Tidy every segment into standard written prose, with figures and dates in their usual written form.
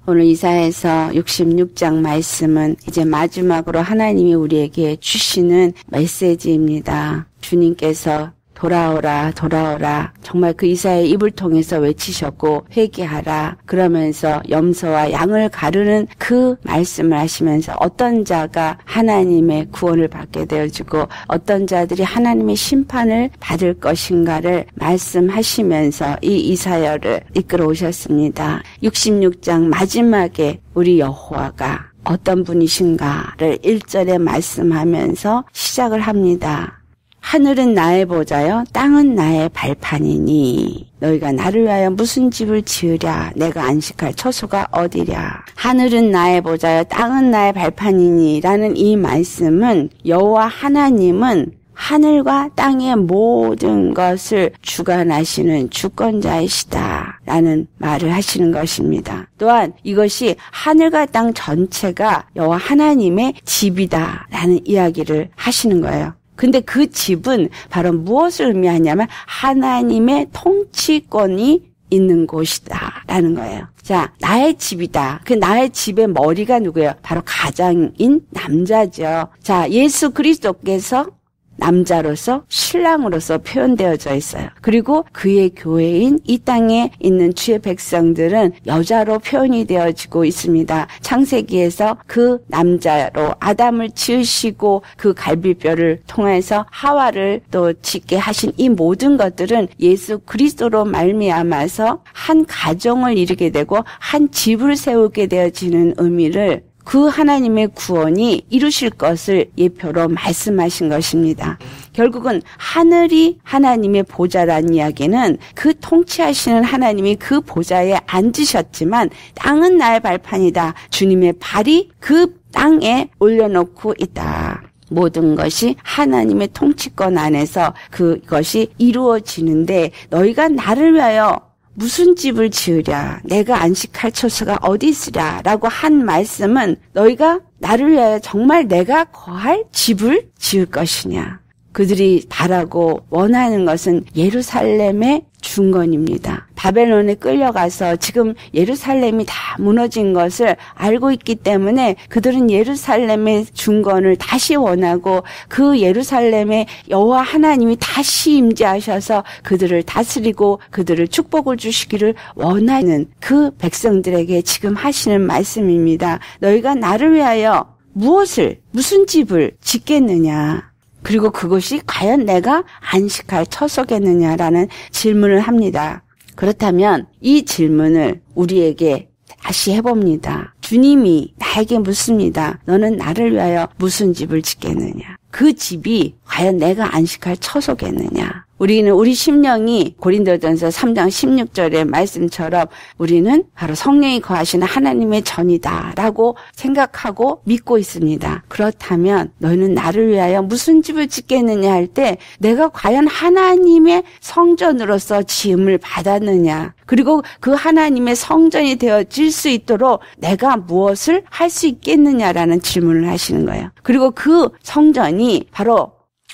오늘 이사야서 66장 말씀은 이제 마지막으로 하나님이 우리에게 주시는 메시지입니다. 주님께서 돌아오라 돌아오라 정말 그 이사야의 입을 통해서 외치셨고 회개하라 그러면서 염소와 양을 가르는 그 말씀을 하시면서 어떤 자가 하나님의 구원을 받게 되어지고 어떤 자들이 하나님의 심판을 받을 것인가를 말씀하시면서 이 이사야를 이끌어 오셨습니다. 66장 마지막에 우리 여호와가 어떤 분이신가를 1절에 말씀하면서 시작을 합니다. 하늘은 나의 보좌요 땅은 나의 발판이니 너희가 나를 위하여 무슨 집을 지으랴 내가 안식할 처소가 어디랴. 하늘은 나의 보좌요 땅은 나의 발판이니 라는 이 말씀은 여호와 하나님은 하늘과 땅의 모든 것을 주관하시는 주권자이시다 라는 말을 하시는 것입니다. 또한 이것이 하늘과 땅 전체가 여호와 하나님의 집이다 라는 이야기를 하시는 거예요. 근데 그 집은 바로 무엇을 의미하냐면 하나님의 통치권이 있는 곳이다 라는 거예요. 자, 나의 집이다. 그 나의 집의 머리가 누구예요? 바로 가장인 남자죠. 자, 예수 그리스도께서 남자로서 신랑으로서 표현되어져 있어요. 그리고 그의 교회인 이 땅에 있는 주의 백성들은 여자로 표현이 되어지고 있습니다. 창세기에서 그 남자로 아담을 지으시고 그 갈비뼈를 통해서 하와를 또 짓게 하신 이 모든 것들은 예수 그리스도로 말미암아서 한 가정을 이루게 되고 한 집을 세우게 되어지는 의미를 그 하나님의 구원이 이루실 것을 예표로 말씀하신 것입니다. 결국은 하늘이 하나님의 보좌라는 이야기는 그 통치하시는 하나님이 그 보좌에 앉으셨지만 땅은 나의 발판이다. 주님의 발이 그 땅에 올려놓고 있다. 모든 것이 하나님의 통치권 안에서 그것이 이루어지는데 너희가 나를 위하여 무슨 집을 지으랴 내가 안식할 처소가 어디 있으랴 라고 한 말씀은 너희가 나를 위하여 정말 내가 거할 집을 지을 것이냐. 그들이 바라고 원하는 것은 예루살렘의 중건입니다. 바벨론에 끌려가서 지금 예루살렘이 다 무너진 것을 알고 있기 때문에 그들은 예루살렘의 중건을 다시 원하고 그 예루살렘에 여호와 하나님이 다시 임재하셔서 그들을 다스리고 그들을 축복을 주시기를 원하는 그 백성들에게 지금 하시는 말씀입니다. 너희가 나를 위하여 무슨 집을 짓겠느냐. 그리고 그것이 과연 내가 안식할 처소겠느냐라는 질문을 합니다. 그렇다면 이 질문을 우리에게 다시 해봅니다. 주님이 나에게 묻습니다. 너는 나를 위하여 무슨 집을 짓겠느냐? 그 집이 과연 내가 안식할 처소겠느냐? 우리는 우리 심령이 고린도전서 3장 16절의 말씀처럼 우리는 바로 성령이 거하시는 하나님의 전이다라고 생각하고 믿고 있습니다. 그렇다면 너희는 나를 위하여 무슨 집을 짓겠느냐 할 때 내가 과연 하나님의 성전으로서 지음을 받았느냐? 그리고 그 하나님의 성전이 되어질 수 있도록 내가 무엇을 할 수 있겠느냐라는 질문을 하시는 거예요. 그리고 그 성전이 바로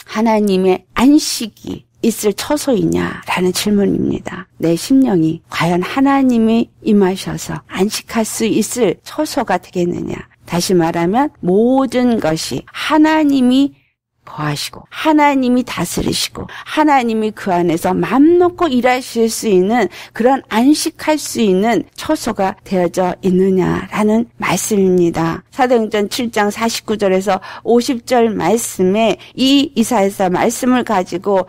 하나님의 안식이 있을 처소이냐라는 질문입니다. 내 심령이 과연 하나님이 임하셔서 안식할 수 있을 처소가 되겠느냐. 다시 말하면 모든 것이 하나님이 거하시고 하나님이 다스리시고 하나님이 그 안에서 맘 놓고 일하실 수 있는 그런 안식할 수 있는 처소가 되어져 있느냐라는 말씀입니다. 사도행전 7장 49절에서 50절 말씀에 이 이사야서 말씀을 가지고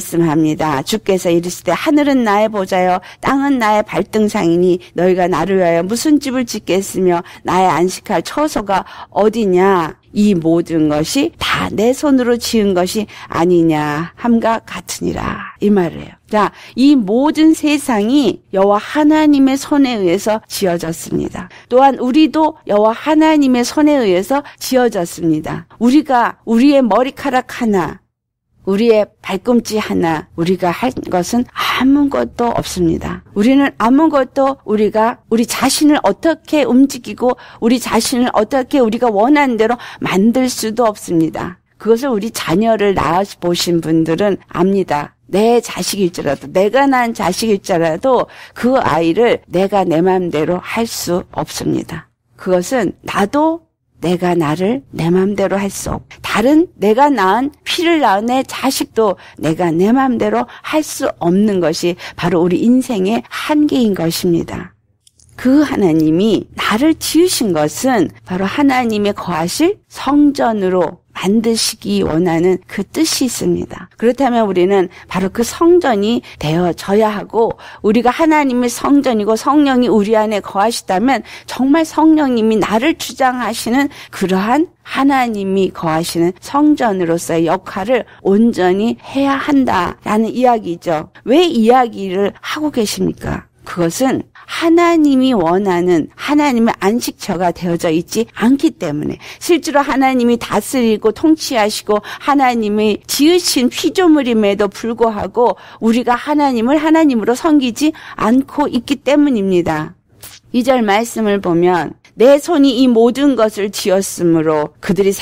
말씀합니다. 주께서 이르시되 하늘은 나의 보좌요 땅은 나의 발등상이니 너희가 나를 위하여 무슨 집을 짓겠으며 나의 안식할 처소가 어디냐. 이 모든 것이 다 내 손으로 지은 것이 아니냐 함과 같으니라 이 말을 해요. 자, 이 모든 세상이 여호와 하나님의 손에 의해서 지어졌습니다. 또한 우리도 여호와 하나님의 손에 의해서 지어졌습니다. 우리가 우리의 머리카락 하나 우리의 발꿈치 하나 우리가 할 것은 아무것도 없습니다. 우리는 아무것도 우리가 우리 자신을 어떻게 움직이고 우리 자신을 어떻게 우리가 원하는 대로 만들 수도 없습니다. 그것을 우리 자녀를 낳아보신 분들은 압니다. 내 자식일지라도, 내가 낳은 자식일지라도 그 아이를 내가 내 마음대로 할 수 없습니다. 그것은 나도 내가 나를 내 마음대로 할 수 없고, 다른 내가 낳은 피를 낳은 내 자식도 내가 내 마음대로 할 수 없는 것이 바로 우리 인생의 한계인 것입니다. 그 하나님이 나를 지으신 것은 바로 하나님의 거하실 성전으로 만드시기 원하는 그 뜻이 있습니다. 그렇다면 우리는 바로 그 성전이 되어져야 하고, 우리가 하나님의 성전이고 성령이 우리 안에 거하시다면 정말 성령님이 나를 주장하시는 그러한 하나님이 거하시는 성전으로서의 역할을 온전히 해야 한다라는 이야기죠. 왜 이야기를 하고 계십니까? 그것은 하나님이 원하는 하나님의 안식처가 되어져 있지 않기 때문에, 실제로 하나님이 다스리고 통치하시고 하나님이 지으신 피조물임에도 불구하고 우리가 하나님을 하나님으로 섬기지 않고 있기 때문입니다. 2절 말씀을 보면 내 손이 이 모든 것을 지었으므로 그들이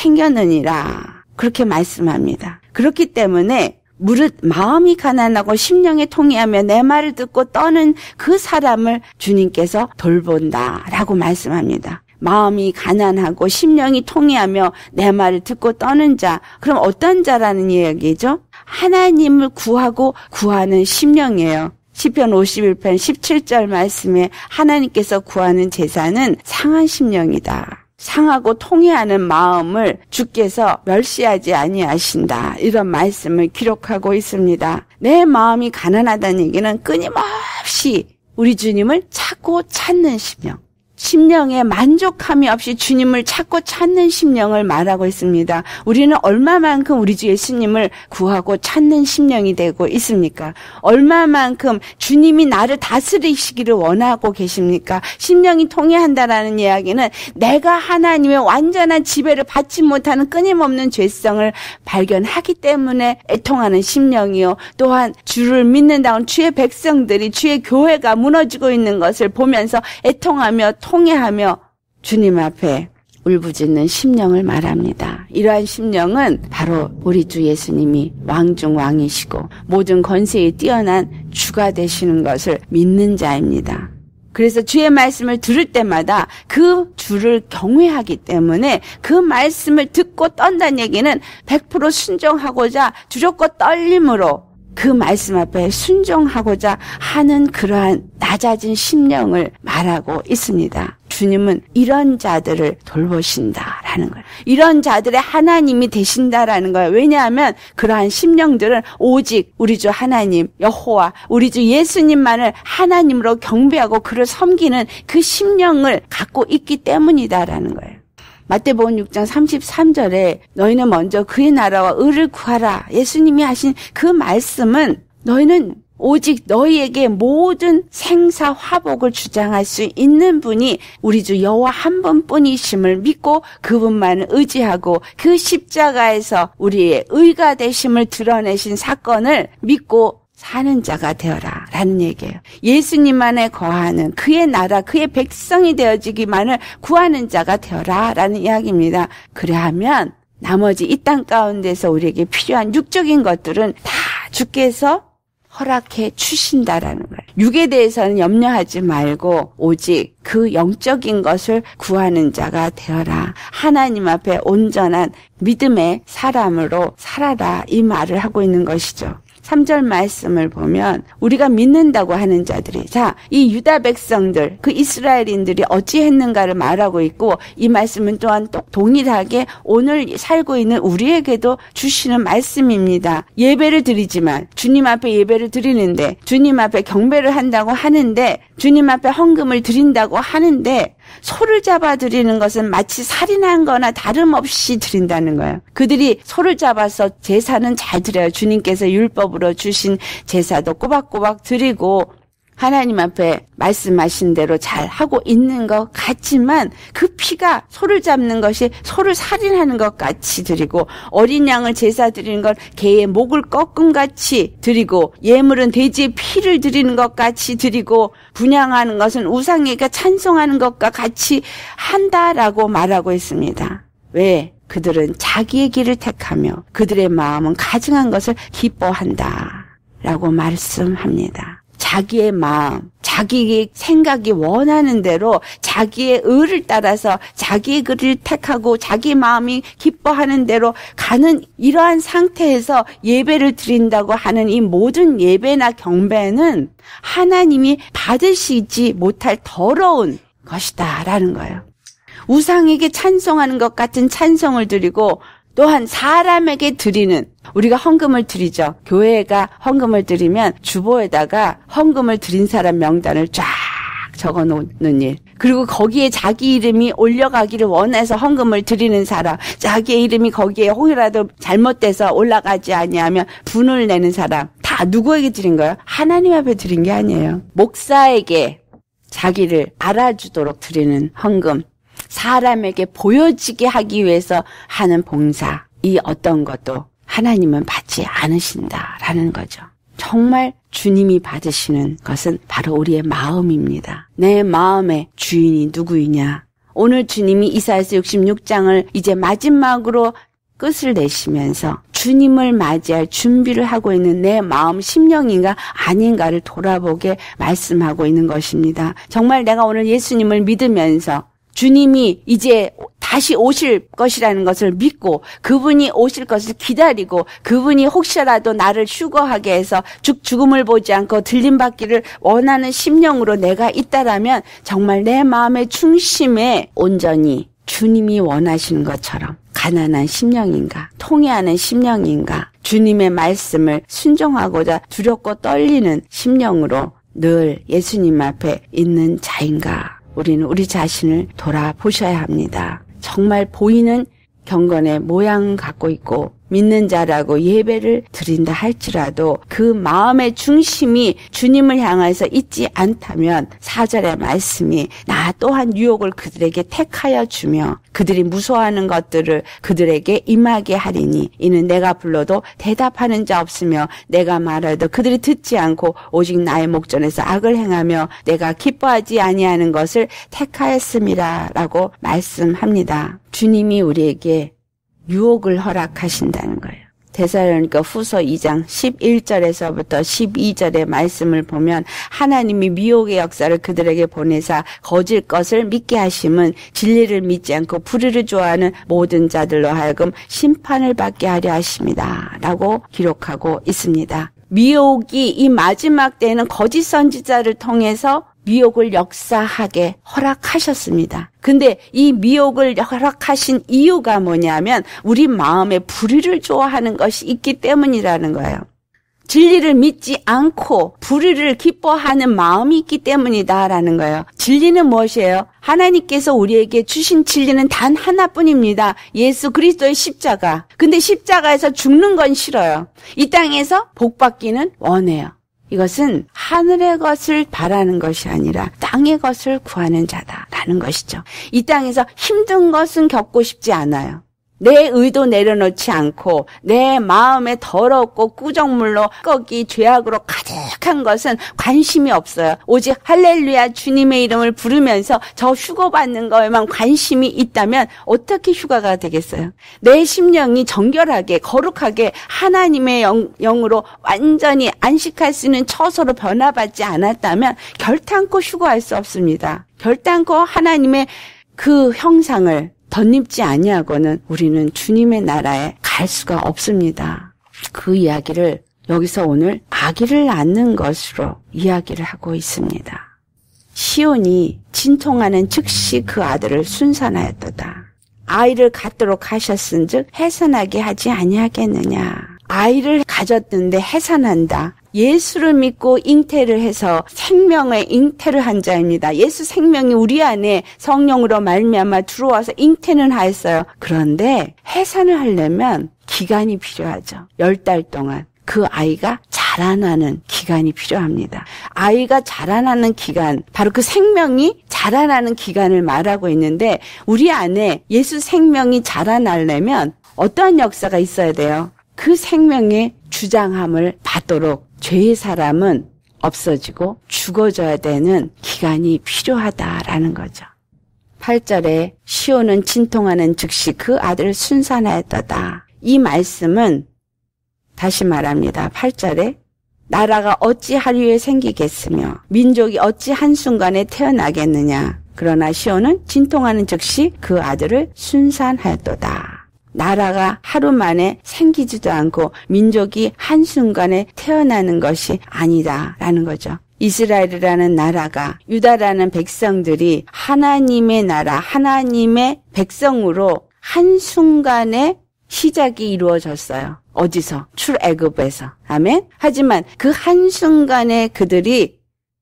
생겼느니라, 그렇게 말씀합니다. 그렇기 때문에 무릇 마음이 가난하고 심령에 통해하며 내 말을 듣고 떠는 그 사람을 주님께서 돌본다라고 말씀합니다. 마음이 가난하고 심령이 통해하며 내 말을 듣고 떠는 자, 그럼 어떤 자라는 이야기죠? 하나님을 구하고 구하는 심령이에요. 시편 51편 17절 말씀에 하나님께서 구하는 제사는 상한 심령이다. 상하고 통해하는 마음을 주께서 멸시하지 아니하신다, 이런 말씀을 기록하고 있습니다. 내 마음이 가난하다는 얘기는 끊임없이 우리 주님을 찾고 찾는 심령, 심령에 만족함이 없이 주님을 찾고 찾는 심령을 말하고 있습니다. 우리는 얼마만큼 우리 주 예수님을 구하고 찾는 심령이 되고 있습니까? 얼마만큼 주님이 나를 다스리시기를 원하고 계십니까? 심령이 통해한다라는 이야기는 내가 하나님의 완전한 지배를 받지 못하는 끊임없는 죄성을 발견하기 때문에 애통하는 심령이요, 또한 주를 믿는다는 주의 백성들이, 주의 교회가 무너지고 있는 것을 보면서 애통하며 통해하며 주님 앞에 울부짖는 심령을 말합니다. 이러한 심령은 바로 우리 주 예수님이 왕중 왕이시고 모든 권세에 뛰어난 주가 되시는 것을 믿는 자입니다. 그래서 주의 말씀을 들을 때마다 그 주를 경외하기 때문에 그 말씀을 듣고 떤다는 얘기는 100% 순종하고자 주저껏 떨림으로 그 말씀 앞에 순종하고자 하는 그러한 낮아진 심령을 말하고 있습니다. 주님은 이런 자들을 돌보신다라는 거예요. 이런 자들의 하나님이 되신다라는 거예요. 왜냐하면 그러한 심령들은 오직 우리 주 하나님 여호와, 우리 주 예수님만을 하나님으로 경배하고 그를 섬기는 그 심령을 갖고 있기 때문이다라는 거예요. 마태복음 6장 33절에 너희는 먼저 그의 나라와 의를 구하라, 예수님이 하신 그 말씀은 너희는 오직 너희에게 모든 생사 화복을 주장할 수 있는 분이 우리 주 여호와 한 분뿐이심을 믿고 그분만을 의지하고 그 십자가에서 우리의 의가 되심을 드러내신 사건을 믿고 사는 자가 되어라 라는 얘기예요. 예수님만에 거하는 그의 나라, 그의 백성이 되어지기만을 구하는 자가 되어라 라는 이야기입니다. 그래야하면 나머지 이 땅 가운데서 우리에게 필요한 육적인 것들은 다 주께서 허락해 주신다라는 거예요. 육에 대해서는 염려하지 말고 오직 그 영적인 것을 구하는 자가 되어라. 하나님 앞에 온전한 믿음의 사람으로 살아라, 이 말을 하고 있는 것이죠. 3절 말씀을 보면 우리가 믿는다고 하는 자들이, 자, 이 유다 백성들, 그 이스라엘인들이 어찌했는가를 말하고 있고, 이 말씀은 또한 또 동일하게 오늘 살고 있는 우리에게도 주시는 말씀입니다. 예배를 드리지만, 주님 앞에 예배를 드리는데, 주님 앞에 경배를 한다고 하는데, 주님 앞에 헌금을 드린다고 하는데, 소를 잡아 드리는 것은 마치 살인한 거나 다름없이 드린다는 거예요. 그들이 소를 잡아서 제사는 잘 드려요. 주님께서 율법으로 주신 제사도 꼬박꼬박 드리고 하나님 앞에 말씀하신 대로 잘 하고 있는 것 같지만 그 피가 소를 잡는 것이 소를 살인하는 것 같이 드리고, 어린 양을 제사 드리는 건 개의 목을 꺾음 같이 드리고, 예물은 돼지의 피를 드리는 것 같이 드리고, 분향하는 것은 우상에게 찬송하는 것과 같이 한다라고 말하고 있습니다. 왜? 그들은 자기의 길을 택하며 그들의 마음은 가증한 것을 기뻐한다. 라고 말씀합니다. 자기의 마음, 자기의 생각이 원하는 대로 자기의 의를 따라서 자기의 글을 택하고 자기 마음이 기뻐하는 대로 가는 이러한 상태에서 예배를 드린다고 하는 이 모든 예배나 경배는 하나님이 받으시지 못할 더러운 것이다 라는 거예요. 우상에게 찬송하는 것 같은 찬송을 드리고 또한 사람에게 드리는, 우리가 헌금을 드리죠. 교회가 헌금을 드리면 주보에다가 헌금을 드린 사람 명단을 쫙 적어 놓는 일. 그리고 거기에 자기 이름이 올라가기를 원해서 헌금을 드리는 사람, 자기의 이름이 거기에 혹이라도 잘못돼서 올라가지 아니하면 분을 내는 사람, 다 누구에게 드린 거예요? 하나님 앞에 드린 게 아니에요. 목사에게 자기를 알아주도록 드리는 헌금, 사람에게 보여지게 하기 위해서 하는 봉사, 이 어떤 것도 하나님은 받지 않으신다라는 거죠. 정말 주님이 받으시는 것은 바로 우리의 마음입니다. 내 마음의 주인이 누구이냐. 오늘 주님이 이사야서 66장을 이제 마지막으로 끝을 내시면서 주님을 맞이할 준비를 하고 있는 내 마음 심령인가 아닌가를 돌아보게 말씀하고 있는 것입니다. 정말 내가 오늘 예수님을 믿으면서 주님이 이제 다시 오실 것이라는 것을 믿고 그분이 오실 것을 기다리고 그분이 혹시라도 나를 휴거하게 해서 죽음을 보지 않고 들림받기를 원하는 심령으로 내가 있다라면 정말 내 마음의 중심에 온전히 주님이 원하시는 것처럼 가난한 심령인가, 통회하는 심령인가, 주님의 말씀을 순종하고자 두렵고 떨리는 심령으로 늘 예수님 앞에 있는 자인가, 우리는 우리 자신을 돌아보셔야 합니다. 정말 보이는 경건의 모양 갖고 있고 믿는 자라고 예배를 드린다 할지라도 그 마음의 중심이 주님을 향해서 있지 않다면 4절의 말씀이 나 또한 유혹을 그들에게 택하여 주며 그들이 무서워하는 것들을 그들에게 임하게 하리니 이는 내가 불러도 대답하는 자 없으며 내가 말해도 그들이 듣지 않고 오직 나의 목전에서 악을 행하며 내가 기뻐하지 아니하는 것을 택하였음이라 라고 말씀합니다. 주님이 우리에게 유혹을 허락하신다는 거예요. 데살로니가 후서 2장 11절에서부터 12절의 말씀을 보면 하나님이 미혹의 역사를 그들에게 보내사 거짓 것을 믿게 하심은 진리를 믿지 않고 불의를 좋아하는 모든 자들로 하여금 심판을 받게 하려 하십니다. 라고 기록하고 있습니다. 미혹이 이 마지막 때에는 거짓 선지자를 통해서 미혹을 역사하게 허락하셨습니다. 근데 이 미혹을 허락하신 이유가 뭐냐면 우리 마음에 불의를 좋아하는 것이 있기 때문이라는 거예요. 진리를 믿지 않고 불의를 기뻐하는 마음이 있기 때문이다라는 거예요. 진리는 무엇이에요? 하나님께서 우리에게 주신 진리는 단 하나뿐입니다. 예수 그리스도의 십자가. 근데 십자가에서 죽는 건 싫어요. 이 땅에서 복받기는 원해요. 이것은 하늘의 것을 바라는 것이 아니라 땅의 것을 구하는 자다라는 것이죠. 이 땅에서 힘든 것은 겪고 싶지 않아요. 내 의도 내려놓지 않고 내 마음에 더럽고 꾸정물로 꺾이 죄악으로 가득한 것은 관심이 없어요. 오직 할렐루야 주님의 이름을 부르면서 저 휴거받는 거에만 관심이 있다면 어떻게 휴가가 되겠어요? 내 심령이 정결하게 거룩하게 하나님의 영으로 완전히 안식할 수 있는 처소로 변화받지 않았다면 결단코 휴거할 수 없습니다. 결단코 하나님의 그 형상을 덧입지 아니하고는 우리는 주님의 나라에 갈 수가 없습니다. 그 이야기를 여기서 오늘 아기를 낳는 것으로 이야기를 하고 있습니다. 시온이 진통하는 즉시 그 아들을 순산하였도다. 아이를 갖도록 하셨은즉 해산하게 하지 아니하겠느냐. 아이를 가졌는데 해산한다. 예수를 믿고 잉태를 해서 생명의 잉태를 한 자입니다. 예수 생명이 우리 안에 성령으로 말미암아 들어와서 잉태는 하였어요. 그런데 해산을 하려면 기간이 필요하죠. 10달 동안 그 아이가 자라나는 기간이 필요합니다. 아이가 자라나는 기간, 바로 그 생명이 자라나는 기간을 말하고 있는데 우리 안에 예수 생명이 자라나려면 어떠한 역사가 있어야 돼요? 그 생명의 주장함을 받도록 죄의 사람은 없어지고 죽어져야 되는 기간이 필요하다라는 거죠. 8절에 시온은 진통하는 즉시 그 아들을 순산하였도다. 이 말씀은 다시 말합니다. 8절에 나라가 어찌 하루에 생기겠으며 민족이 어찌 한순간에 태어나겠느냐. 그러나 시온은 진통하는 즉시 그 아들을 순산하였도다. 나라가 하루 만에 생기지도 않고 민족이 한순간에 태어나는 것이 아니다라는 거죠. 이스라엘이라는 나라가, 유다라는 백성들이 하나님의 나라, 하나님의 백성으로 한순간에 시작이 이루어졌어요. 어디서? 출애굽에서. 아멘? 하지만 그 한순간에 그들이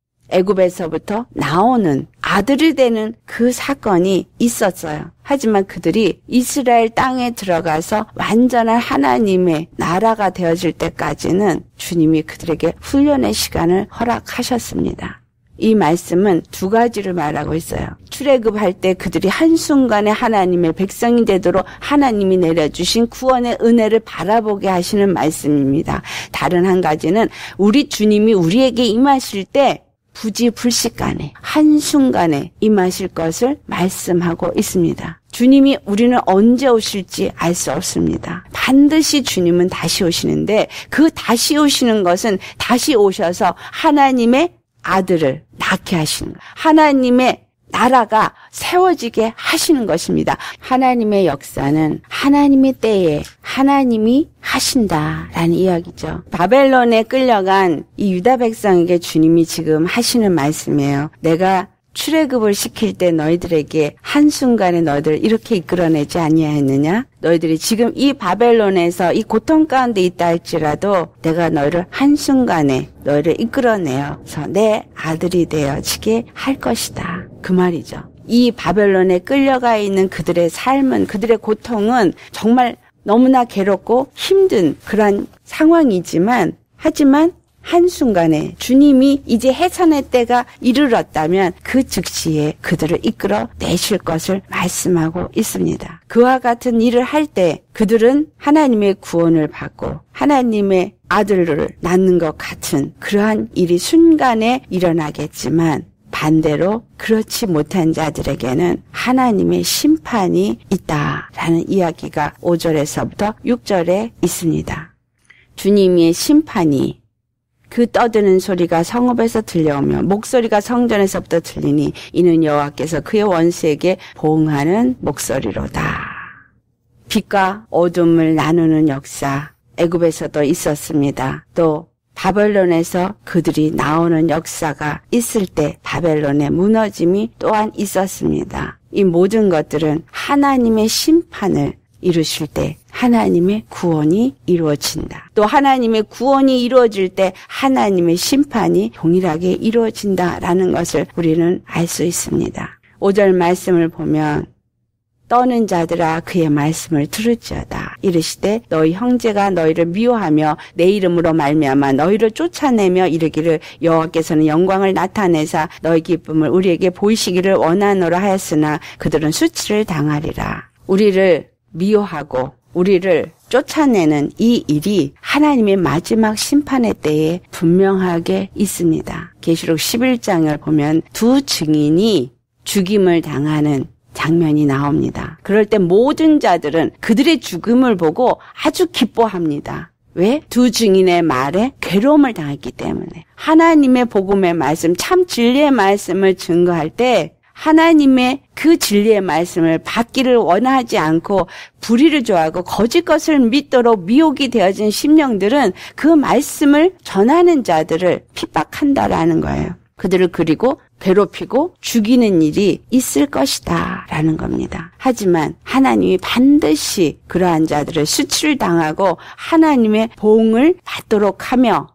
애굽에서부터 나오는 아들이 되는 그 사건이 있었어요. 하지만 그들이 이스라엘 땅에 들어가서 완전한 하나님의 나라가 되어질 때까지는 주님이 그들에게 훈련의 시간을 허락하셨습니다. 이 말씀은 두 가지를 말하고 있어요. 출애굽할 때 그들이 한순간에 하나님의 백성이 되도록 하나님이 내려주신 구원의 은혜를 바라보게 하시는 말씀입니다. 다른 한 가지는 우리 주님이 우리에게 임하실 때 부지불식간에 한순간에 임하실 것을 말씀하고 있습니다. 주님이 우리는 언제 오실지 알 수 없습니다. 반드시 주님은 다시 오시는데 그 다시 오시는 것은 다시 오셔서 하나님의 아들을 낳게 하시는 거예요. 하나님의 나라가 세워지게 하시는 것입니다. 하나님의 역사는 하나님의 때에 하나님이 하신다라는 이야기죠. 바벨론에 끌려간 이 유다 백성에게 주님이 지금 하시는 말씀이에요. 내가 출애굽을 시킬 때 너희들에게 한순간에 너희들을 이렇게 이끌어내지 아니하였느냐? 너희들이 지금 이 바벨론에서 이 고통 가운데 있다 할지라도 내가 너희를 한순간에 너희를 이끌어내어서 내 아들이 되어지게 할 것이다. 그 말이죠. 이 바벨론에 끌려가 있는 그들의 삶은, 그들의 고통은 정말 너무나 괴롭고 힘든 그런 상황이지만, 하지만 한순간에 주님이 이제 해산의 때가 이르렀다면 그 즉시에 그들을 이끌어 내실 것을 말씀하고 있습니다. 그와 같은 일을 할 때 그들은 하나님의 구원을 받고 하나님의 아들을 낳는 것 같은 그러한 일이 순간에 일어나겠지만 반대로 그렇지 못한 자들에게는 하나님의 심판이 있다라는 이야기가 5절에서부터 6절에 있습니다. 주님의 심판이 그 떠드는 소리가 성읍에서 들려오며 목소리가 성전에서부터 들리니 이는 여호와께서 그의 원수에게 보응하는 목소리로다. 빛과 어둠을 나누는 역사 애굽에서도 있었습니다. 또 바벨론에서 그들이 나오는 역사가 있을 때 바벨론의 무너짐이 또한 있었습니다. 이 모든 것들은 하나님의 심판을 이루실 때 하나님의 구원이 이루어진다. 또 하나님의 구원이 이루어질 때 하나님의 심판이 동일하게 이루어진다라는 것을 우리는 알 수 있습니다. 5절 말씀을 보면 떠는 자들아 그의 말씀을 들을지어다. 이르시되 너희 형제가 너희를 미워하며 내 이름으로 말미암아 너희를 쫓아내며 이르기를 여호와께서는 영광을 나타내사 너희 기쁨을 우리에게 보이시기를 원하노라 하였으나 그들은 수치를 당하리라. 우리를 미워하고 우리를 쫓아내는 이 일이 하나님의 마지막 심판의 때에 분명하게 있습니다. 계시록 11장을 보면 두 증인이 죽임을 당하는 장면이 나옵니다. 그럴 때 모든 자들은 그들의 죽음을 보고 아주 기뻐합니다. 왜? 두 증인의 말에 괴로움을 당했기 때문에. 하나님의 복음의 말씀, 참 진리의 말씀을 증거할 때 하나님의 그 진리의 말씀을 받기를 원하지 않고 불의를 좋아하고 거짓 것을 믿도록 미혹이 되어진 심령들은 그 말씀을 전하는 자들을 핍박한다라는 거예요. 그들을 그리고 괴롭히고 죽이는 일이 있을 것이다 라는 겁니다. 하지만 하나님이 반드시 그러한 자들을 수치를 당하고 하나님의 보응을 받도록 하며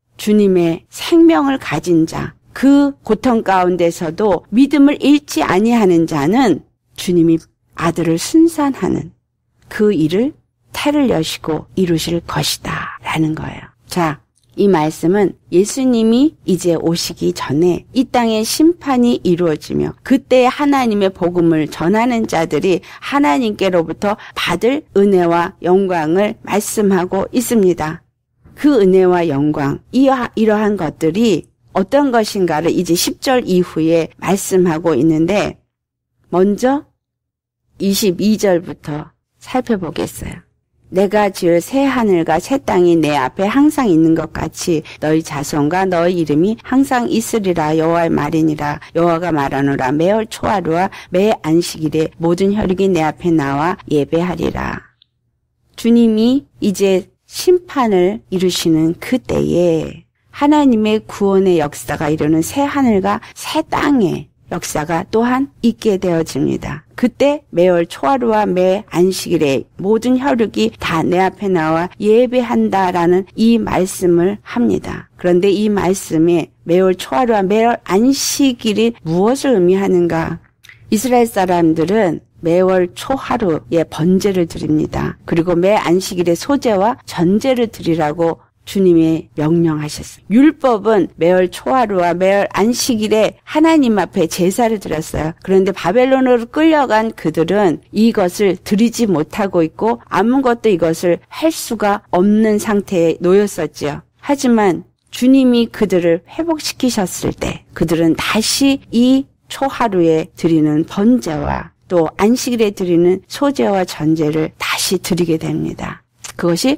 주님의 생명을 가진 자, 그 고통 가운데서도 믿음을 잃지 아니하는 자는 주님이 아들을 순산하는 그 일을 태를 여시고 이루실 것이다 라는 거예요. 자, 이 말씀은 예수님이 이제 오시기 전에 이 땅에 심판이 이루어지며 그때 하나님의 복음을 전하는 자들이 하나님께로부터 받을 은혜와 영광을 말씀하고 있습니다. 그 은혜와 영광, 이러한 것들이 어떤 것인가를 이제 10절 이후에 말씀하고 있는데 먼저 22절부터 살펴보겠어요. 내가 지을 새 하늘과 새 땅이 내 앞에 항상 있는 것 같이 너희 자손과 너희 이름이 항상 있으리라. 여호와의 말이니라. 여호와가 말하노라. 매월 초하루와 매 안식일에 모든 혈육이 내 앞에 나와 예배하리라. 주님이 이제 심판을 이루시는 그때에 하나님의 구원의 역사가 이루는 새 하늘과 새 땅의 역사가 또한 있게 되어집니다. 그때 매월 초하루와 매 안식일에 모든 혈육이 다 내 앞에 나와 예배한다라는 이 말씀을 합니다. 그런데 이 말씀에 매월 초하루와 매월 안식일이 무엇을 의미하는가? 이스라엘 사람들은 매월 초하루에 번제를 드립니다. 그리고 매 안식일에 소제와 전제를 드리라고 주님이 명령하셨어요. 율법은 매월 초하루와 매월 안식일에 하나님 앞에 제사를 드렸어요. 그런데 바벨론으로 끌려간 그들은 이것을 드리지 못하고 있고 아무것도 이것을 할 수가 없는 상태에 놓였었지요. 하지만 주님이 그들을 회복시키셨을 때 그들은 다시 이 초하루에 드리는 번제와 또 안식일에 드리는 소제와 전제를 다시 드리게 됩니다. 그것이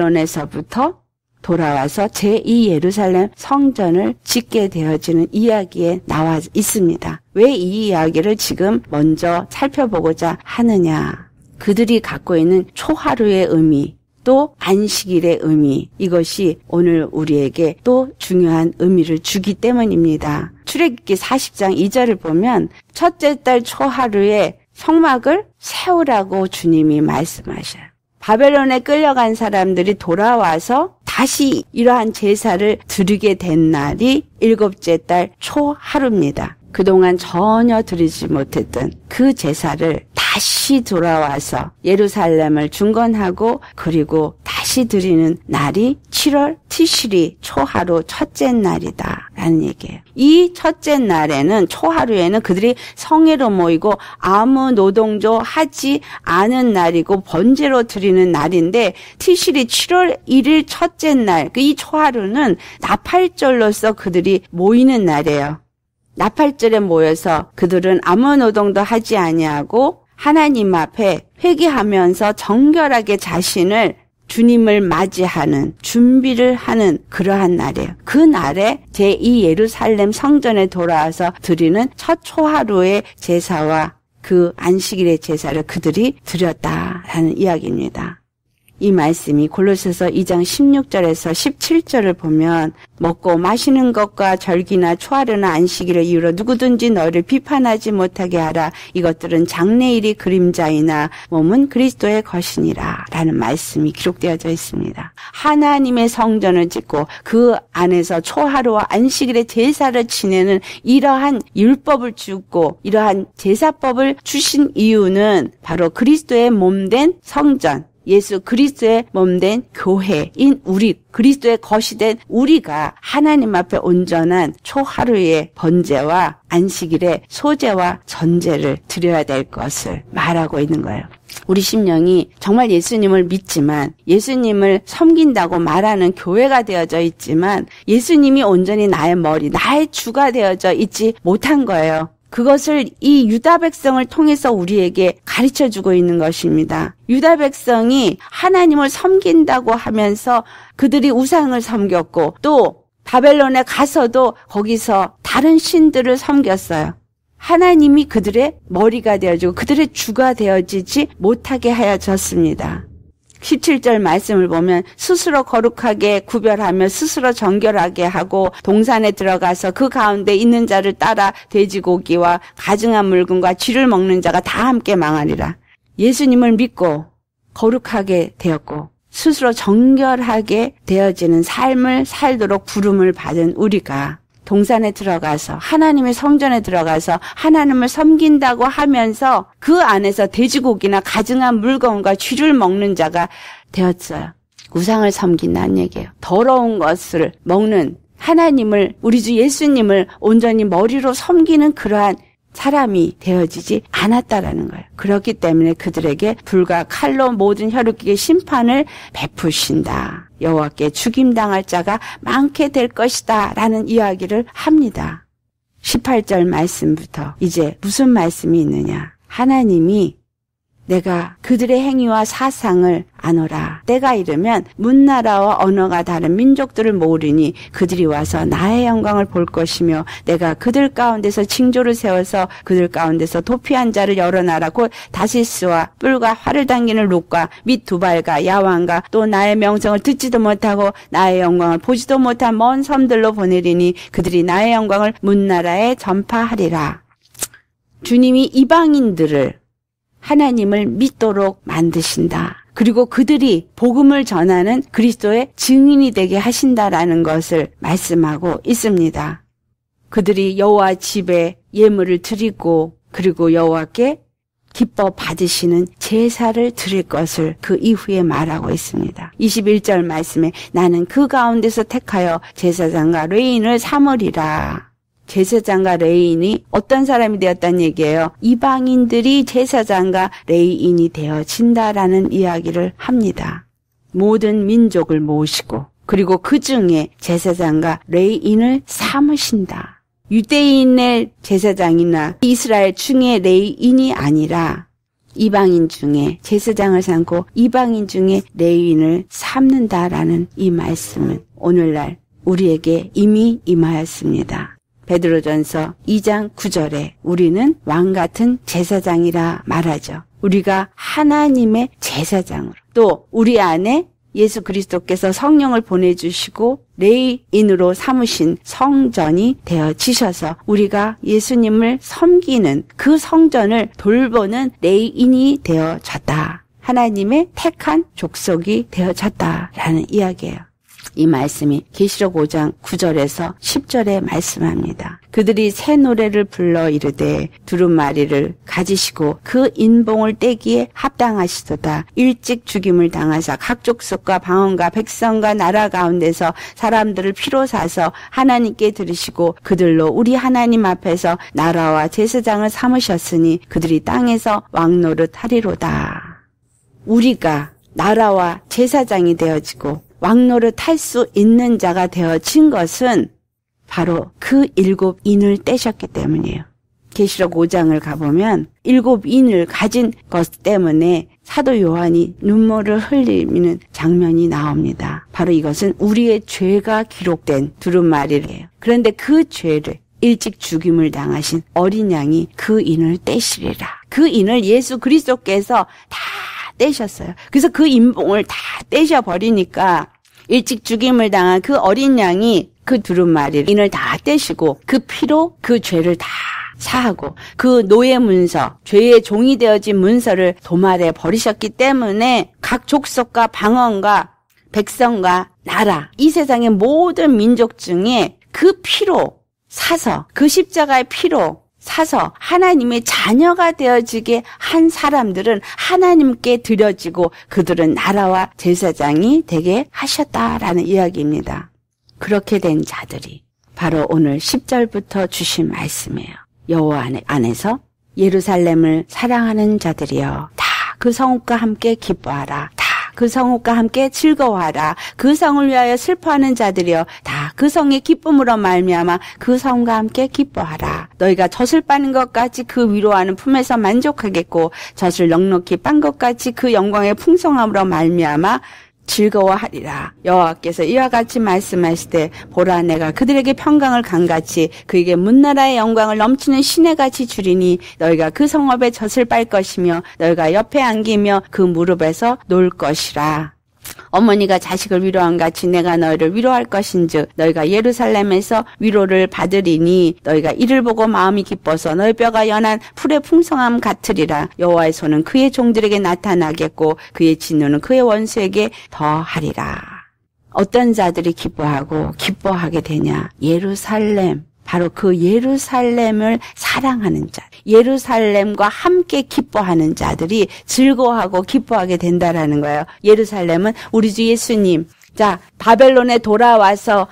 바벨론에서부터 돌아와서 제2 예루살렘 성전을 짓게 되어지는 이야기에 나와 있습니다. 왜 이 이야기를 지금 먼저 살펴보고자 하느냐? 그들이 갖고 있는 초하루의 의미, 또 안식일의 의미, 이것이 오늘 우리에게 또 중요한 의미를 주기 때문입니다. 출애굽기 40장 2절을 보면 첫째 달 초하루에 성막을 세우라고 주님이 말씀하셔요. 바벨론에 끌려간 사람들이 돌아와서 다시 이러한 제사를 드리게 된 날이 일곱째 달 초하루입니다. 그동안 전혀 드리지 못했던 그 제사를 다시 돌아와서 예루살렘을 중건하고 그리고 다시 드리는 날이 7월 티시리 초하루 첫째 날이다 라는 얘기예요. 이 첫째 날에는 초하루에는 그들이 성회로 모이고 아무 노동도 하지 않은 날이고 번제로 드리는 날인데 티시리 7월 1일 첫째 날, 이 초하루는 나팔절로서 그들이 모이는 날이에요. 나팔절에 모여서 그들은 아무 노동도 하지 아니하고 하나님 앞에 회개하면서 정결하게 자신을 주님을 맞이하는 준비를 하는 그러한 날이에요. 그 날에 제2 예루살렘 성전에 돌아와서 드리는 첫 초하루의 제사와 그 안식일의 제사를 그들이 드렸다라는 이야기입니다. 이 말씀이 골로새서 2장 16절에서 17절을 보면 먹고 마시는 것과 절기나 초하루나 안식일을 이유로 누구든지 너를 비판하지 못하게 하라. 이것들은 장래일이 그림자이나 몸은 그리스도의 것이니라 라는 말씀이 기록되어져 있습니다. 하나님의 성전을 짓고 그 안에서 초하루와 안식일의 제사를 지내는 이러한 율법을 주고 이러한 제사법을 주신 이유는 바로 그리스도의 몸된 성전, 예수 그리스도의 몸된 교회인 우리, 그리스도의 것이 된 우리가 하나님 앞에 온전한 초하루의 번제와 안식일의 소제와 전제를 드려야 될 것을 말하고 있는 거예요. 우리 심령이 정말 예수님을 믿지만 예수님을 섬긴다고 말하는 교회가 되어져 있지만 예수님이 온전히 나의 머리, 나의 주가 되어져 있지 못한 거예요. 그것을 이 유다 백성을 통해서 우리에게 가르쳐주고 있는 것입니다. 유다 백성이 하나님을 섬긴다고 하면서 그들이 우상을 섬겼고 또 바벨론에 가서도 거기서 다른 신들을 섬겼어요. 하나님이 그들의 머리가 되어지고 그들의 주가 되어지지 못하게 하여졌습니다. 17절 말씀을 보면 스스로 거룩하게 구별하며 스스로 정결하게 하고 동산에 들어가서 그 가운데 있는 자를 따라 돼지고기와 가증한 물건과 쥐를 먹는 자가 다 함께 망하리라. 예수님을 믿고 거룩하게 되었고 스스로 정결하게 되어지는 삶을 살도록 부름을 받은 우리가 동산에 들어가서 하나님의 성전에 들어가서 하나님을 섬긴다고 하면서 그 안에서 돼지고기나 가증한 물건과 쥐를 먹는 자가 되었어요. 우상을 섬긴다는 얘기예요. 더러운 것을 먹는 하나님을, 우리 주 예수님을 온전히 머리로 섬기는 그러한 사람이 되어지지 않았다라는 거예요. 그렇기 때문에 그들에게 불과 칼로 모든 혈육에게 심판을 베푸신다. 여호와께 죽임당할 자가 많게 될 것이다 라는 이야기를 합니다. 18절 말씀부터 이제 무슨 말씀이 있느냐. 하나님이 내가 그들의 행위와 사상을 아노라. 때가 이르면 문나라와 언어가 다른 민족들을 모으리니 그들이 와서 나의 영광을 볼 것이며 내가 그들 가운데서 징조를 세워서 그들 가운데서 도피한 자를 여러 나라 곧 다시스와 뿔과 활을 당기는 룩과 및 두발과 야왕과 또 나의 명성을 듣지도 못하고 나의 영광을 보지도 못한 먼 섬들로 보내리니 그들이 나의 영광을 문나라에 전파하리라. 주님이 이방인들을 하나님을 믿도록 만드신다. 그리고 그들이 복음을 전하는 그리스도의 증인이 되게 하신다라는 것을 말씀하고 있습니다. 그들이 여호와 집에 예물을 드리고 그리고 여호와께 기뻐 받으시는 제사를 드릴 것을 그 이후에 말하고 있습니다. 21절 말씀에 나는 그 가운데서 택하여 제사장과 레위인을 삼으리라. 제사장과 레위인이 어떤 사람이 되었다는 얘기예요. 이방인들이 제사장과 레위인이 되어진다라는 이야기를 합니다. 모든 민족을 모으시고 그리고 그 중에 제사장과 레위인을 삼으신다. 유대인의 제사장이나 이스라엘 중에 레위인이 아니라 이방인 중에 제사장을 삼고 이방인 중에 레위인을 삼는다라는 이 말씀은 오늘날 우리에게 이미 임하였습니다. 베드로전서 2장 9절에 우리는 왕같은 제사장이라 말하죠. 우리가 하나님의 제사장으로 또 우리 안에 예수 그리스도께서 성령을 보내주시고 레위인으로 삼으신 성전이 되어지셔서 우리가 예수님을 섬기는 그 성전을 돌보는 레위인이 되어졌다. 하나님의 택한 족속이 되어졌다라는 이야기예요. 이 말씀이 계시록 5장 9절에서 10절에 말씀합니다. 그들이 새 노래를 불러 이르되 두루마리를 가지시고 그 인봉을 떼기에 합당하시도다. 일찍 죽임을 당하사 각 족속과 방언과 백성과 나라 가운데서 사람들을 피로 사서 하나님께 들으시고 그들로 우리 하나님 앞에서 나라와 제사장을 삼으셨으니 그들이 땅에서 왕노릇 하리로다. 우리가 나라와 제사장이 되어지고 왕노릇 할 수 있는 자가 되어진 것은 바로 그 7인을 떼셨기 때문이에요. 계시록 5장을 가보면 7인을 가진 것 때문에 사도 요한이 눈물을 흘리는 장면이 나옵니다. 바로 이것은 우리의 죄가 기록된 두루마리예요. 그런데 그 죄를 일찍 죽임을 당하신 어린 양이 그 인을 떼시리라. 그 인을 예수 그리스도께서 다 떼셨어요. 그래서 그 인봉을 다 떼셔버리니까 일찍 죽임을 당한 그 어린 양이 그 두루마리를 인을 다 떼시고 그 피로 그 죄를 다 사하고 그 노예 문서, 죄의 종이 되어진 문서를 도말해 버리셨기 때문에 각 족속과 방언과 백성과 나라, 이 세상의 모든 민족 중에 그 피로 사서 그 십자가의 피로 사서 하나님의 자녀가 되어지게 한 사람들은 하나님께 드려지고 그들은 나라와 제사장이 되게 하셨다라는 이야기입니다. 그렇게 된 자들이 바로 오늘 10절부터 주신 말씀이에요. 여호와 안에서 예루살렘을 사랑하는 자들이여 다 그 성읍과 함께 기뻐하라. 다 그 성읍과 함께 즐거워하라. 그 성을 위하여 슬퍼하는 자들이여 다 그 성의 기쁨으로 말미암아 그 성과 함께 기뻐하라. 너희가 젖을 빠는 것 같이 그 위로하는 품에서 만족하겠고 젖을 넉넉히 빤 것 같이 그 영광의 풍성함으로 말미암아 즐거워하리라. 여호와께서 이와 같이 말씀하시되 보라 내가 그들에게 평강을 강같이 그에게 문나라의 영광을 넘치는 시내같이 주리니 너희가 그 성읍에 젖을 빨 것이며 너희가 옆에 안기며 그 무릎에서 놀 것이라. 어머니가 자식을 위로한 같이 내가 너희를 위로할 것인즉 너희가 예루살렘에서 위로를 받으리니 너희가 이를 보고 마음이 기뻐서 너희 뼈가 연한 풀의 풍성함 같으리라. 여호와의 손은 그의 종들에게 나타나겠고 그의 진노는 그의 원수에게 더하리라. 어떤 자들이 기뻐하게 되냐? 예루살렘. 바로 그 예루살렘을 사랑하는 자, 예루살렘과 함께 기뻐하는 자들이 즐거워하고 기뻐하게 된다라는 거예요. 예루살렘은 우리 주 예수님, 자, 바벨론에 돌아와서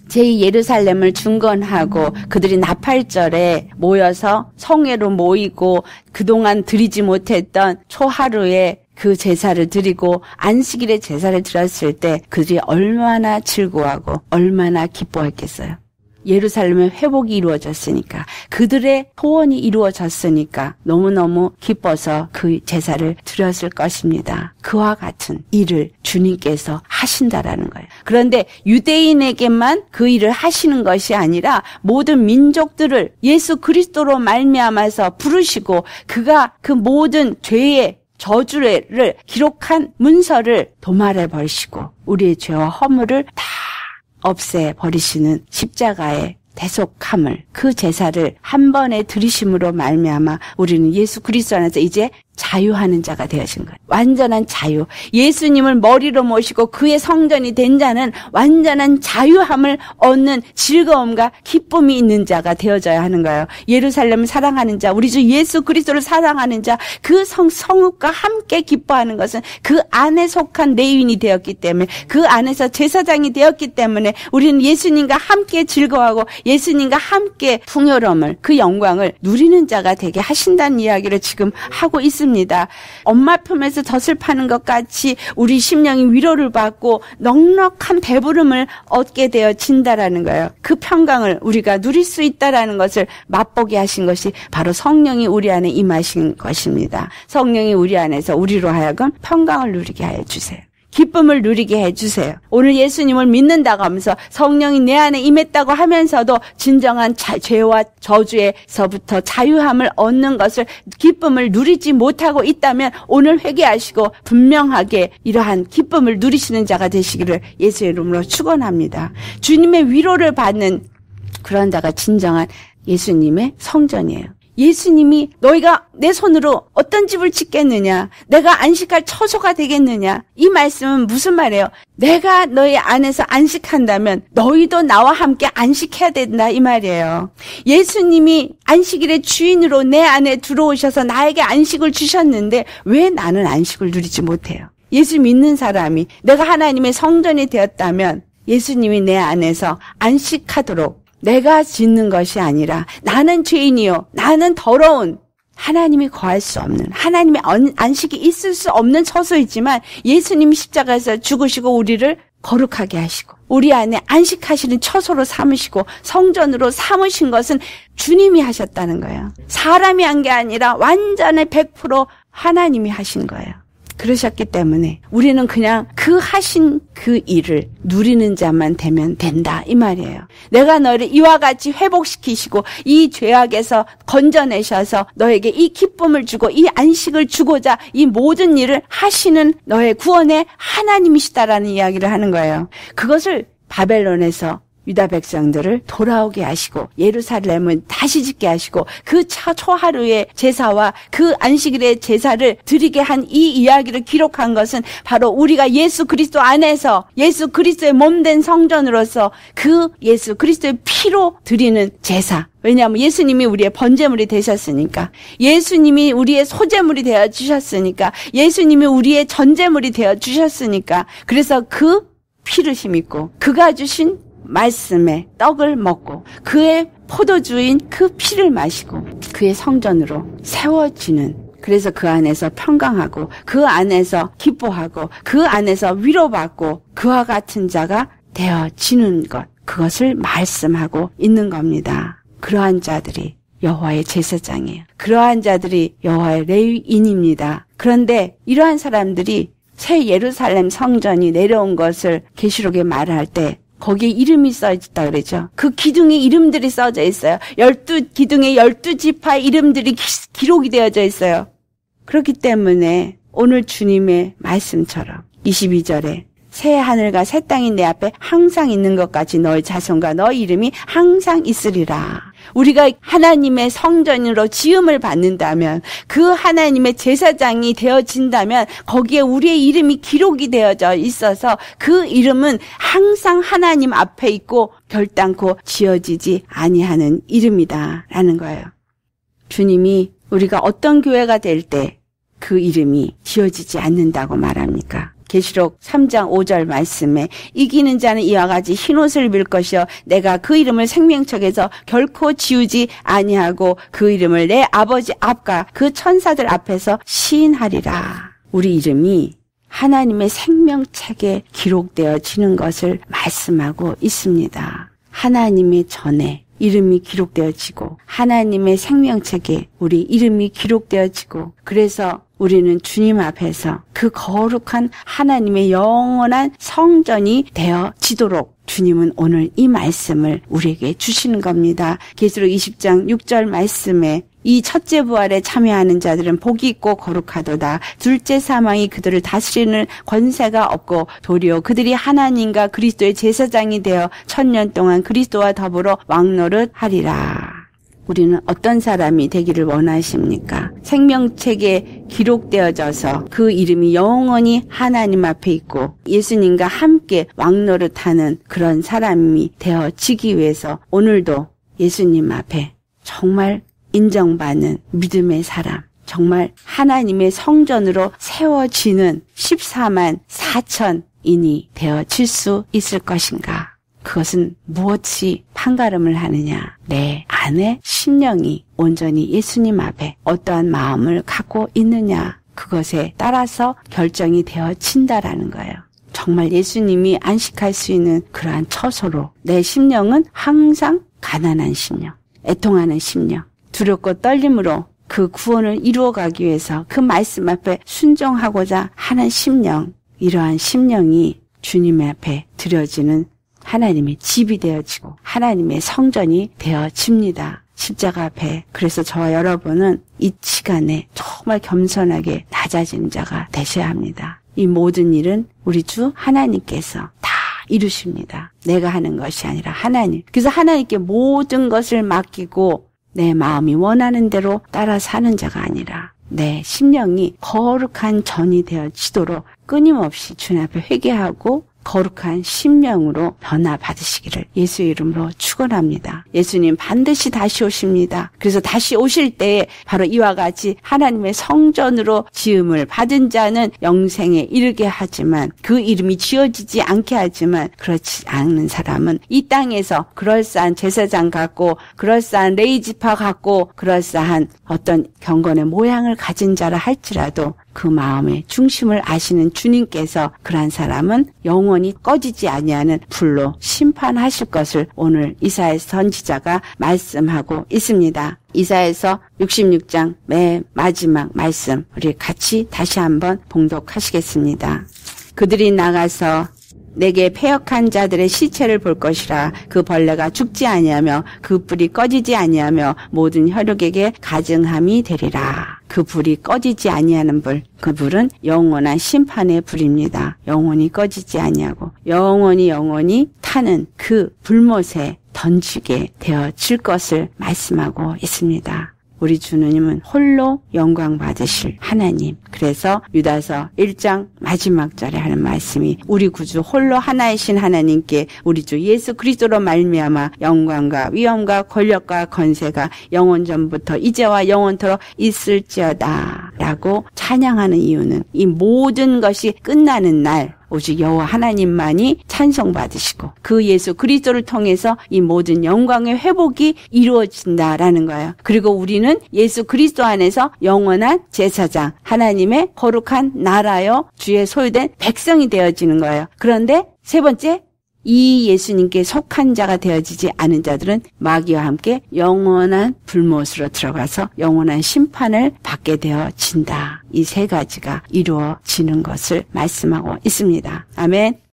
제2예루살렘을 중건하고 그들이 나팔절에 모여서 성회로 모이고 그동안 드리지 못했던 초하루에 그 제사를 드리고 안식일에 제사를 드렸을 때 그들이 얼마나 즐거워하고 얼마나 기뻐했겠어요. 예루살렘의 회복이 이루어졌으니까, 그들의 소원이 이루어졌으니까 너무너무 기뻐서 그 제사를 드렸을 것입니다. 그와 같은 일을 주님께서 하신다라는 거예요. 그런데 유대인에게만 그 일을 하시는 것이 아니라 모든 민족들을 예수 그리스도로 말미암아서 부르시고, 그가 그 모든 죄의 저주를 기록한 문서를 도말해 버리시고 우리의 죄와 허물을 다 없애버리시는 십자가의 대속함을, 그 제사를 한 번에 드리심으로 말미암아 우리는 예수 그리스도 안에서 이제 자유하는 자가 되어진 거예요. 완전한 자유. 예수님을 머리로 모시고 그의 성전이 된 자는 완전한 자유함을 얻는 즐거움과 기쁨이 있는 자가 되어져야 하는 거예요. 예루살렘을 사랑하는 자, 우리 주 예수 그리스도를 사랑하는 자, 그 성읍과 함께 기뻐하는 것은 그 안에 속한 레위인이 되었기 때문에, 그 안에서 제사장이 되었기 때문에 우리는 예수님과 함께 즐거워하고 예수님과 함께 풍요로움을, 그 영광을 누리는 자가 되게 하신다는 이야기를 지금 하고 있습니다. 엄마 품에서 젖을 파는 것 같이 우리 심령이 위로를 받고 넉넉한 배부름을 얻게 되어진다라는 거예요. 그 평강을 우리가 누릴 수 있다라는 것을 맛보게 하신 것이 바로 성령이 우리 안에 임하신 것입니다. 성령이 우리 안에서 우리로 하여금 평강을 누리게 하여 주세요. 기쁨을 누리게 해주세요. 오늘 예수님을 믿는다고 하면서 성령이 내 안에 임했다고 하면서도 진정한 죄와 저주에서부터 자유함을 얻는 것을, 기쁨을 누리지 못하고 있다면 오늘 회개하시고 분명하게 이러한 기쁨을 누리시는 자가 되시기를 예수의 이름으로 축원합니다. 주님의 위로를 받는 그런 자가 진정한 예수님의 성전이에요. 예수님이 너희가 내 손으로 어떤 집을 짓겠느냐, 내가 안식할 처소가 되겠느냐, 이 말씀은 무슨 말이에요? 내가 너희 안에서 안식한다면 너희도 나와 함께 안식해야 된다, 이 말이에요. 예수님이 안식일의 주인으로 내 안에 들어오셔서 나에게 안식을 주셨는데 왜 나는 안식을 누리지 못해요? 예수 믿는 사람이, 내가 하나님의 성전이 되었다면 예수님이 내 안에서 안식하도록, 내가 짓는 것이 아니라 나는 죄인이요, 나는 더러운, 하나님이 거할 수 없는, 하나님의 안식이 있을 수 없는 처소이지만 예수님이 십자가에서 죽으시고 우리를 거룩하게 하시고 우리 안에 안식하시는 처소로 삼으시고 성전으로 삼으신 것은 주님이 하셨다는 거예요. 사람이 한 게 아니라 완전히 100% 하나님이 하신 거예요. 그러셨기 때문에 우리는 그냥 그 하신 그 일을 누리는 자만 되면 된다, 이 말이에요. 내가 너를 이와 같이 회복시키시고 이 죄악에서 건져내셔서 너에게 이 기쁨을 주고 이 안식을 주고자 이 모든 일을 하시는 너의 구원의 하나님이시다라는 이야기를 하는 거예요. 그것을 바벨론에서 유다 백성들을 돌아오게 하시고 예루살렘은 다시 짓게 하시고 그 초하루의 제사와 그 안식일의 제사를 드리게 한 이 이야기를 기록한 것은 바로 우리가 예수 그리스도 안에서 예수 그리스도의 몸된 성전으로서 그 예수 그리스도의 피로 드리는 제사. 왜냐하면 예수님이 우리의 번제물이 되셨으니까, 예수님이 우리의 소제물이 되어 주셨으니까, 예수님이 우리의 전제물이 되어 주셨으니까, 그래서 그 피를 힘입고 그가 주신 말씀의 떡을 먹고 그의 포도주인 그 피를 마시고 그의 성전으로 세워지는, 그래서 그 안에서 평강하고 그 안에서 기뻐하고 그 안에서 위로받고 그와 같은 자가 되어지는 것, 그것을 말씀하고 있는 겁니다. 그러한 자들이 여호와의 제사장이에요. 그러한 자들이 여호와의 레위인입니다. 그런데 이러한 사람들이 새 예루살렘 성전이 내려온 것을 계시록에 말할 때 거기에 이름이 써있다 그러죠. 그 기둥에 이름들이 써져 있어요. 12기둥에 12지파의 이름들이 기록이 되어져 있어요. 그렇기 때문에 오늘 주님의 말씀처럼 22절에 새 하늘과 새 땅이 내 앞에 항상 있는 것 같이 너의 자손과 너의 이름이 항상 있으리라. 우리가 하나님의 성전으로 지음을 받는다면, 그 하나님의 제사장이 되어진다면 거기에 우리의 이름이 기록이 되어져 있어서 그 이름은 항상 하나님 앞에 있고 결단코 지어지지 아니하는 이름이다라는 거예요. 주님이 우리가 어떤 교회가 될 때 그 이름이 지어지지 않는다고 말합니까? 계시록 3장 5절 말씀에 이기는 자는 이와 같이 흰옷을 입을 것이요 내가 그 이름을 생명책에서 결코 지우지 아니하고 그 이름을 내 아버지 앞과 그 천사들 앞에서 시인하리라. 우리 이름이 하나님의 생명책에 기록되어지는 것을 말씀하고 있습니다. 하나님의 전에 이름이 기록되어지고 하나님의 생명책에 우리 이름이 기록되어지고 그래서 우리는 주님 앞에서 그 거룩한 하나님의 영원한 성전이 되어지도록 주님은 오늘 이 말씀을 우리에게 주시는 겁니다. 계시록 20장 6절 말씀에 이 첫째 부활에 참여하는 자들은 복이 있고 거룩하도다. 둘째 사망이 그들을 다스리는 권세가 없고 도리어 그들이 하나님과 그리스도의 제사장이 되어 1000년 동안 그리스도와 더불어 왕노릇하리라. 우리는 어떤 사람이 되기를 원하십니까? 생명책에 기록되어져서 그 이름이 영원히 하나님 앞에 있고 예수님과 함께 왕노릇하는 그런 사람이 되어지기 위해서 오늘도 예수님 앞에 정말 인정받는 믿음의 사람, 정말 하나님의 성전으로 세워지는 14만 4천인이 되어질 수 있을 것인가? 그것은 무엇이 판가름을 하느냐? 내 안에 심령이 온전히 예수님 앞에 어떠한 마음을 갖고 있느냐? 그것에 따라서 결정이 되어진다라는 거예요. 정말 예수님이 안식할 수 있는 그러한 처소로 내 심령은 항상 가난한 심령, 애통하는 심령, 두렵고 떨림으로 그 구원을 이루어가기 위해서 그 말씀 앞에 순종하고자 하는 심령, 이러한 심령이 주님 앞에 드려지는 하나님의 집이 되어지고 하나님의 성전이 되어집니다. 십자가 앞에. 그래서 저와 여러분은 이 시간에 정말 겸손하게 낮아진 자가 되셔야 합니다. 이 모든 일은 우리 주 하나님께서 다 이루십니다. 내가 하는 것이 아니라 하나님. 그래서 하나님께 모든 것을 맡기고 내 마음이 원하는 대로 따라 사는 자가 아니라 내 심령이 거룩한 전이 되어지도록 끊임없이 주님 앞에 회개하고 거룩한 심령으로 변화받으시기를 예수의 이름으로 축원합니다. 예수님 반드시 다시 오십니다. 그래서 다시 오실 때에 바로 이와 같이 하나님의 성전으로 지음을 받은 자는 영생에 이르게 하지만 그 이름이 지어지지 않게 하지만 그렇지 않는 사람은 이 땅에서 그럴싸한 제사장 같고 그럴싸한 레이지파 같고 그럴싸한 어떤 경건의 모양을 가진 자라 할지라도 그 마음의 중심을 아시는 주님께서 그러한 사람은 영원히 꺼지지 아니하는 불로 심판하실 것을 오늘 이사야서 선지자가 말씀하고 있습니다. 이사야서 66장 맨 마지막 말씀 우리 같이 다시 한번 봉독하시겠습니다. 그들이 나가서 내게 패역한 자들의 시체를 볼 것이라. 그 벌레가 죽지 아니하며 그 불이 꺼지지 아니하며 모든 혈육에게 가증함이 되리라. 그 불이 꺼지지 아니하는 불, 그 불은 영원한 심판의 불입니다. 영원히 꺼지지 아니하고 영원히 타는 그 불못에 던지게 되어질 것을 말씀하고 있습니다. 우리 주님은 홀로 영광 받으실 하나님. 그래서 유다서 1장 마지막 절에 하는 말씀이 우리 구주 홀로 하나이신 하나님께 우리 주 예수 그리스도로 말미암아 영광과 위엄과 권력과 건세가 영원 전부터 이제와 영원토록 있을지어다 라고 찬양하는 이유는 이 모든 것이 끝나는 날 오직 여호와 하나님만이 찬송받으시고 그 예수 그리스도를 통해서 이 모든 영광의 회복이 이루어진다라는 거예요. 그리고 우리는 예수 그리스도 안에서 영원한 제사장, 하나님의 거룩한 나라요 주의 소유된 백성이 되어지는 거예요. 그런데 세 번째, 이 예수님께 속한 자가 되어지지 않은 자들은 마귀와 함께 영원한 불못으로 들어가서 영원한 심판을 받게 되어진다. 이 세 가지가 이루어지는 것을 말씀하고 있습니다. 아멘.